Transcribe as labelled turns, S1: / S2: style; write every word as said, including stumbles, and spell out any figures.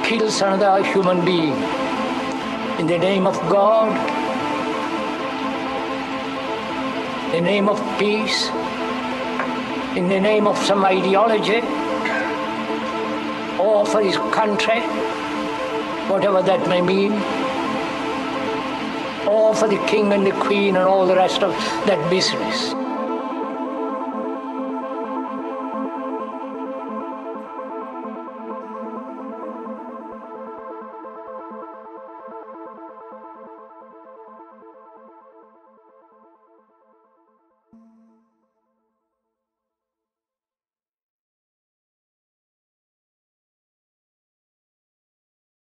S1: kills another human being in the name of God, in the name of peace, in the name of some ideology, or for his country, whatever that may mean, or for the king and the queen and all the rest of that business.